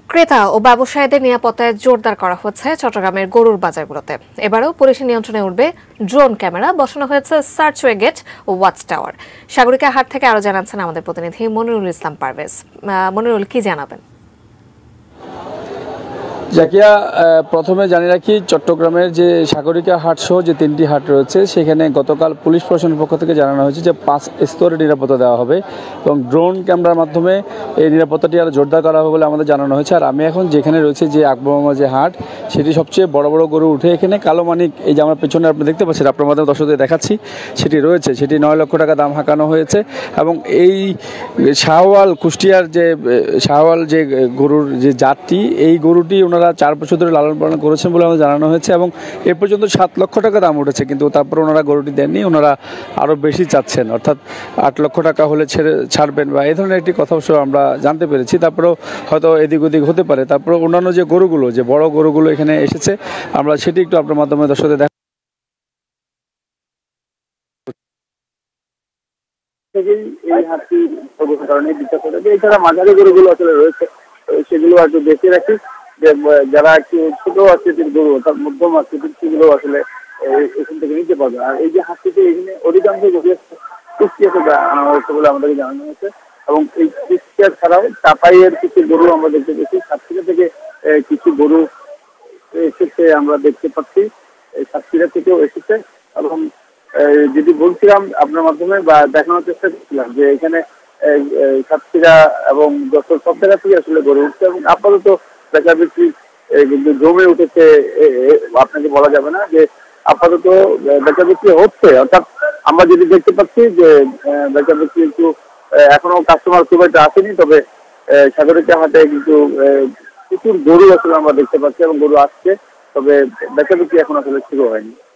ক্রেতা ও ব্যবসায়ীদের নিরাপত্তায় জোরদার করা হচ্ছে চট্টগ্রামের গরুর বাজারগুলোতে। এবারেও পুলিশের নিয়ন্ত্রণে উঠবে ড্রোন ক্যামেরা, বসানো হয়েছে সার্চওয়ে গেট ও ওয়াচ টাওয়ার। সাগরিকা হাট থেকে আরো জানাচ্ছেন আমাদের প্রতিনিধি মনিরুল ইসলাম পারভেজ। মনিরুল, কি জানাবেন? জাকিয়া, প্রথমে জানিয়ে রাখি, চট্টগ্রামের যে সাগরিকা হাট সহ যে 3টি হাট রয়েছে সেখানে গতকাল পুলিশ প্রশাসনের পক্ষ থেকে জানানো হয়েছে যে 5 স্তরে নিরাপত্তা দেওয়া হবে এবং ড্রোন ক্যামেরার মাধ্যমে এই নিরাপত্তাটি আরও জোরদার করা হবে বলে আমাদের জানানো হয়েছে। আর আমি এখন যেখানে রয়েছে যে আকবরমা যে হাট, সেটি সবচেয়ে বড় বড় গরু উঠে এখানে কালো মানিক, এই যে আমার পেছনে আপনি দেখতে পাচ্ছেন, আপনার মাধ্যমে দর্শকদের দেখাচ্ছি, সেটি রয়েছে। সেটি 9 লক্ষ টাকা দাম হাঁকানো হয়েছে এবং এই শাহওয়াল, কুষ্টিয়ার যে শাহওয়াল যে গরুর যে জাতটি, এই গরুটি ওনারা 4 বছর ধরে লালন পালন করেছেন বলে আমাদের জানানো হয়েছে এবং এ পর্যন্ত 7 লক্ষ টাকা দাম উঠেছে, কিন্তু তারপর ওনারা গরুটি দেননি, ওনারা আরও বেশি চাচ্ছেন, অর্থাৎ 8 লক্ষ টাকা হলে ছাড়বেন বা এই ধরনের একটি কথা আমরা জানতে পেরেছি। তারপরেও হয়তো এদিক ওদিক হতে পারে। তারপরে অন্যান্য যে গরুগুলো, যে বড় গরুগুলো এখানে এসেছে, আমরা সেটি একটু আপনার মাধ্যমে দর্শকদের এই হাটটি কারণে বিশ্বাস করে। এছাড়া মাঝারি গরুগুলো আসলে রয়েছে, সেগুলো একটু দেখে রাখি যে যারা একটু ছোট আকৃতির গরু অর্থাৎ মধ্যম আকৃতির, সেগুলো আসলে এখান থেকে নিতে পারবে। আর এই যে হাটটিতে এখানে অধিকাংশ গরু কুষ্টিয়া থেকে আনা হয়েছে বলে আমাদেরকে জানানো হয়েছে এবং এই কুষ্টিয়া ছাড়াও চাপাইয়ের কিছু গরু আমরা দেখতে পেয়েছি, সাতক্ষীরা থেকে কিছু গরু এসেছে আমরা দেখতে পাচ্ছি, সাতক্ষীরা থেকেও এসেছে। এবং যদি বলছিলাম আপনার মাধ্যমে বা দেখানোর চেষ্টা করছিলাম যে এখানে সাতক্ষীরা এবং যশোর সব জায়গা থেকে আসলে গড়ে উঠছে এবং আপাতত বেচা বিক্রি কিন্তু জমে উঠেছে, আপনাকে বলা যাবে না যে আপাতত বেচা বিক্রি হচ্ছে। অর্থাৎ আমরা যদি দেখতে পাচ্ছি যে বেচা বিক্রি একটু এখনো কাস্টমার খুব একটা আসেনি, তবে সাগরিকা হাটে কিন্তু প্রচুর গরু আসলে আমরা দেখতে পাচ্ছি এবং গরু আসছে, তবে বেচা বিক্রি এখন আসলে শুরু হয়নি।